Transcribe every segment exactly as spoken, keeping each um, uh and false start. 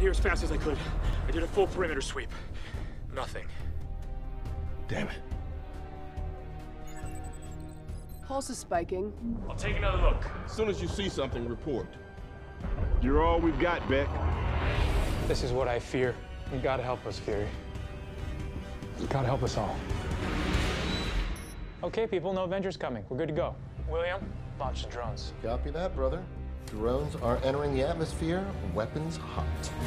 here as fast as I could. I did a full perimeter sweep. Nothing. Damn it. Pulse is spiking. I'll take another look. As soon as you see something, report. You're all we've got, Beck. This is what I fear. You gotta help us, Fury. You gotta help us all. Okay, people, no Avengers coming. We're good to go. William, launch the drones. Copy that, brother. Drones are entering the atmosphere, weapons hot.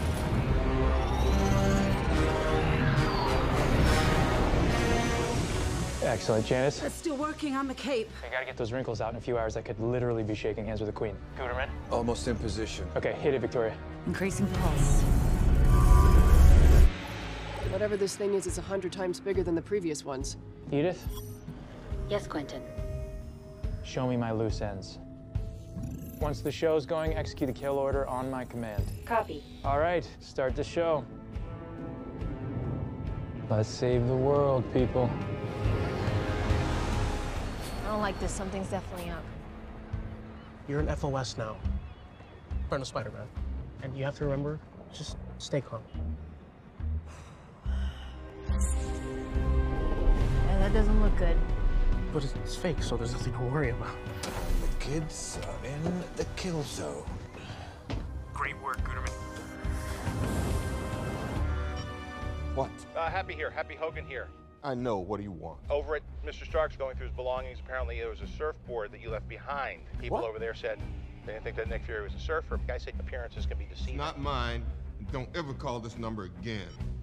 Excellent, Janice. It's still working on the Cape. I gotta get those wrinkles out in a few hours. I could literally be shaking hands with the Queen. Guterman? Almost in position. Okay, hit it, Victoria. Increasing pulse. Whatever this thing is, it's a hundred times bigger than the previous ones. Edith? Yes, Quentin. Show me my loose ends. Once the show's going, execute a kill order on my command. Copy. All right, start the show. Let's save the world, people. I don't like this. Something's definitely up. You're in F O S now. Friend of Spiderman. And you have to remember, just stay calm. Yeah, that doesn't look good. But it's, it's fake, so there's nothing to worry about. The kids are in the kill zone. Great work, Guterman. What? Uh, Happy here. Happy Hogan here. I know. What do you want? Over at Mister Stark's going through his belongings. Apparently, there was a surfboard that you left behind. People What? over there said they didn't think that Nick Fury was a surfer. The guy said appearances can be deceiving. Not mine. Don't ever call this number again.